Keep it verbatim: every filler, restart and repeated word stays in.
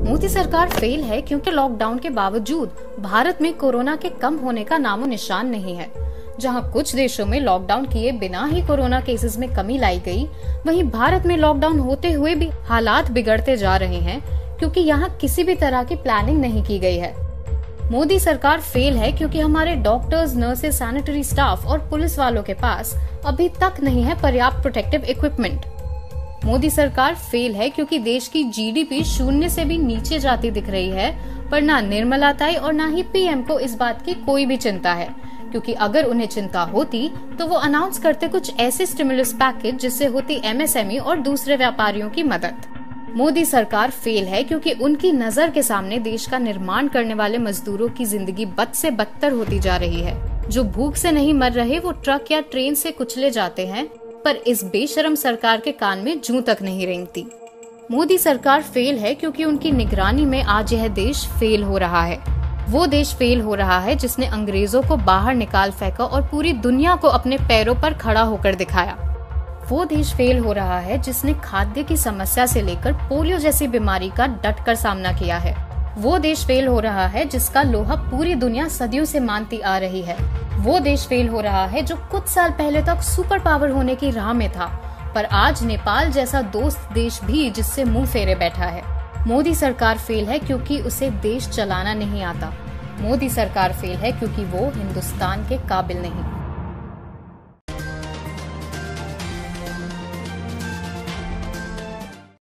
मोदी सरकार फेल है क्योंकि लॉकडाउन के बावजूद भारत में कोरोना के कम होने का नामो निशान नहीं है। जहां कुछ देशों में लॉकडाउन किए बिना ही कोरोना केसेस में कमी लाई गई, वहीं भारत में लॉकडाउन होते हुए भी हालात बिगड़ते जा रहे हैं क्योंकि यहाँ किसी भी तरह की प्लानिंग नहीं की गई है। मोदी सरकार फेल है क्योंकि हमारे डॉक्टर्स, नर्सेस, सैनिटरी स्टाफ और पुलिस वालों के पास अभी तक नहीं है पर्याप्त प्रोटेक्टिव इक्विपमेंट। मोदी सरकार फेल है क्योंकि देश की जीडीपी शून्य से भी नीचे जाती दिख रही है, पर ना निर्मला ताई और ना ही पीएम को इस बात की कोई भी चिंता है, क्योंकि अगर उन्हें चिंता होती तो वो अनाउंस करते कुछ ऐसे स्टिमुलस पैकेज जिससे होती एमएसएमई और दूसरे व्यापारियों की मदद। मोदी सरकार फेल है क्योंकि उनकी नजर के सामने देश का निर्माण करने वाले मजदूरों की जिंदगी बद से बदतर होती जा रही है। जो भूख से नहीं मर रहे वो ट्रक या ट्रेन से कुचले जाते हैं, पर इस बेशरम सरकार के कान में जूं तक नहीं रेंगती। मोदी सरकार फेल है क्योंकि उनकी निगरानी में आज यह देश फेल हो रहा है। वो देश फेल हो रहा है जिसने अंग्रेजों को बाहर निकाल फेंका और पूरी दुनिया को अपने पैरों पर खड़ा होकर दिखाया। वो देश फेल हो रहा है जिसने खाद्य की समस्या से लेकर पोलियो जैसी बीमारी का डट कर सामना किया है। वो देश फेल हो रहा है जिसका लोहा पूरी दुनिया सदियों से मानती आ रही है। वो देश फेल हो रहा है जो कुछ साल पहले तक सुपर पावर होने की राह में था, पर आज नेपाल जैसा दोस्त देश भी जिससे मुंह फेरे बैठा है। मोदी सरकार फेल है क्योंकि उसे देश चलाना नहीं आता। मोदी सरकार फेल है क्योंकि वो हिंदुस्तान के काबिल नहीं।